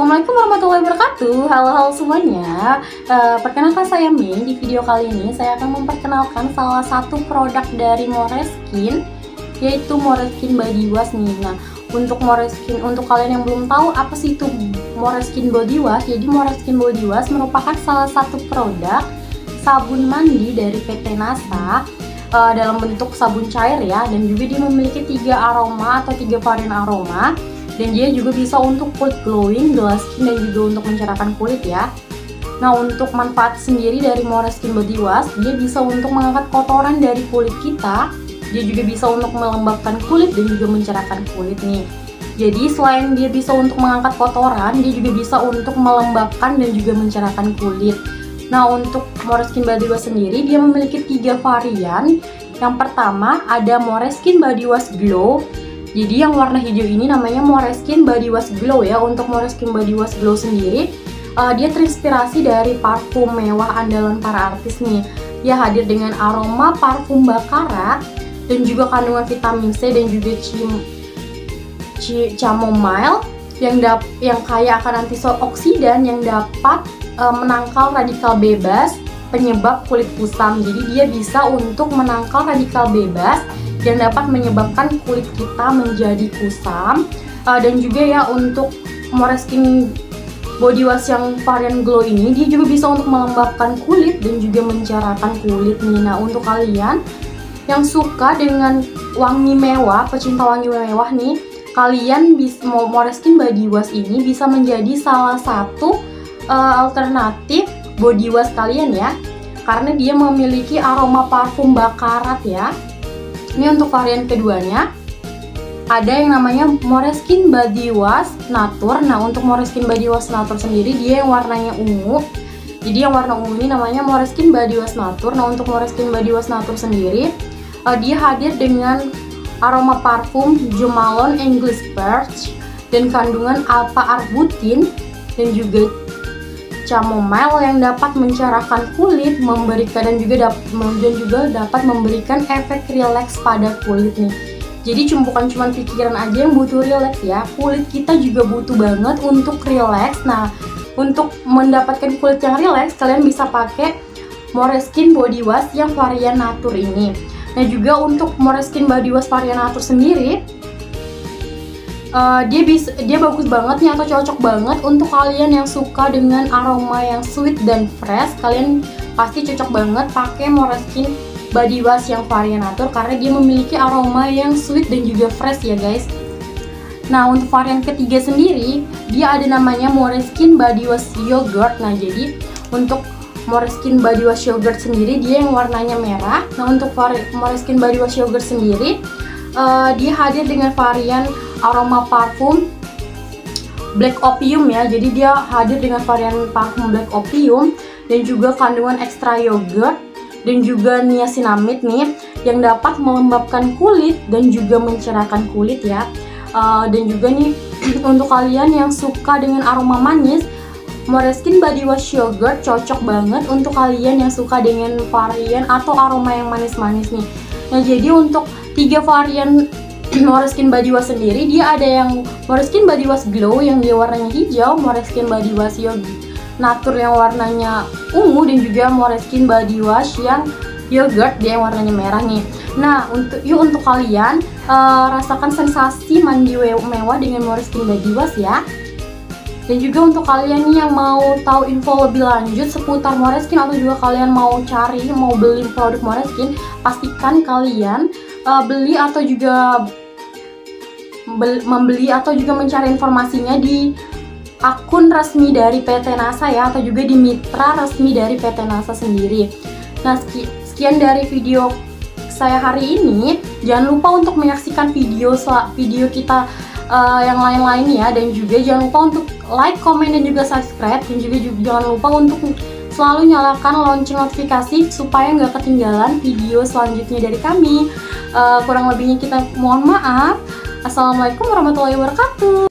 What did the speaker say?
Assalamualaikum warahmatullahi wabarakatuh. Halo semuanya. Perkenalkan saya Mei. Di video kali ini saya akan memperkenalkan salah satu produk dari Moreskin, yaitu Moreskin Body Wash nih. Nah, untuk Moreskin, untuk kalian yang belum tahu apa sih itu Moreskin Body Wash, jadi Moreskin Body Wash merupakan salah satu produk sabun mandi dari PT NASA dalam bentuk sabun cair ya, dan juga dia memiliki 3 aroma atau 3 varian aroma. Dan dia juga bisa untuk kulit glowing, glow skin, dan juga untuk mencerahkan kulit ya. Nah, untuk manfaat sendiri dari Moreskin Body Wash, dia bisa untuk mengangkat kotoran dari kulit kita. Dia juga bisa untuk melembabkan kulit dan juga mencerahkan kulit nih. Jadi selain dia bisa untuk mengangkat kotoran, dia juga bisa untuk melembabkan dan juga mencerahkan kulit. Nah, untuk Moreskin Body Wash sendiri, dia memiliki 3 varian. Yang pertama ada Moreskin Body Wash Glow. Jadi yang warna hijau ini namanya Moreskin Body Wash Glow ya. Untuk Moreskin Body Wash Glow sendiri, dia terinspirasi dari parfum mewah andalan para artis nih. Dia hadir dengan aroma parfum baccarat dan juga kandungan vitamin C dan juga chamomile yang kaya akan antioksidan yang dapat menangkal radikal bebas penyebab kulit kusam. Jadi dia bisa untuk menangkal radikal bebas yang dapat menyebabkan kulit kita menjadi kusam. Dan juga ya, untuk Moreskin Body Wash yang varian glow ini, dia juga bisa untuk melembabkan kulit dan juga mencerahkan kulit nih. Nah, untuk kalian yang suka dengan wangi mewah, pecinta wangi mewah nih, kalian bisa Moreskin Body Wash ini bisa menjadi salah satu alternatif body wash kalian ya, karena dia memiliki aroma parfum baccarat ya. Ini untuk varian keduanya ada yang namanya Moreskin Body Wash Nature. Nah, untuk Moreskin Body Wash Nature sendiri dia yang warnanya ungu. Jadi yang warna ungu ini namanya Moreskin Body Wash Nature. Nah, untuk Moreskin Body Wash Nature sendiri dia hadir dengan aroma parfum Jo Malone English Peach dan kandungan alpha arbutin dan juga chamomile yang dapat mencerahkan kulit, memberikan dan juga dapat memberikan efek rileks pada kulit nih. Jadi bukan cuma pikiran aja yang butuh rileks ya, kulit kita juga butuh banget untuk rileks. Nah, untuk mendapatkan kulit yang rileks, kalian bisa pakai Moreskin Body Wash yang varian Nature ini. Nah, juga untuk Moreskin Body Wash varian Nature sendiri, dia bagus banget nih, atau cocok banget untuk kalian yang suka dengan aroma yang sweet dan fresh. Kalian pasti cocok banget pakai Moreskin Body Wash yang varian Nature karena dia memiliki aroma yang sweet dan juga fresh ya guys. Nah, untuk varian ketiga sendiri, dia ada namanya Moreskin Body Wash Yogurt. Nah, jadi untuk Moreskin Body Wash Yogurt sendiri dia yang warnanya merah. Nah, untuk Moreskin Body Wash Yogurt sendiri dia hadir dengan varian aroma parfum Black Opium ya. Jadi dia hadir dengan varian parfum Black Opium dan juga kandungan ekstra yogurt dan juga niacinamide nih yang dapat melembabkan kulit dan juga mencerahkan kulit ya. Dan juga nih untuk kalian yang suka dengan aroma manis, Moreskin Body Wash Yogurt cocok banget untuk kalian yang suka dengan varian atau aroma yang manis-manis nih. Nah, jadi untuk 3 varian Moreskin Body Wash sendiri, dia ada yang Moreskin Body Wash Glow yang dia warnanya hijau, Moreskin Body Wash Nature yang warnanya ungu, dan juga Moreskin Body Wash yang yogurt dia yang warnanya merah nih. Nah, untuk kalian rasakan sensasi mandi mewah dengan Moreskin Body Wash ya. Dan juga untuk kalian nih yang mau tahu info lebih lanjut seputar Moreskin, atau juga kalian mau beli produk Moreskin, pastikan kalian beli atau juga membeli atau juga mencari informasinya di akun resmi dari PT NASA ya, atau juga di mitra resmi dari PT NASA sendiri. Nah, sekian dari video saya hari ini. Jangan lupa untuk menyaksikan video kita yang lain-lain ya, dan juga jangan lupa untuk like, comment, dan juga subscribe, dan juga jangan lupa untuk selalu nyalakan lonceng notifikasi supaya nggak ketinggalan video selanjutnya dari kami. Kurang lebihnya kita mohon maaf. Assalamualaikum warahmatullahi wabarakatuh.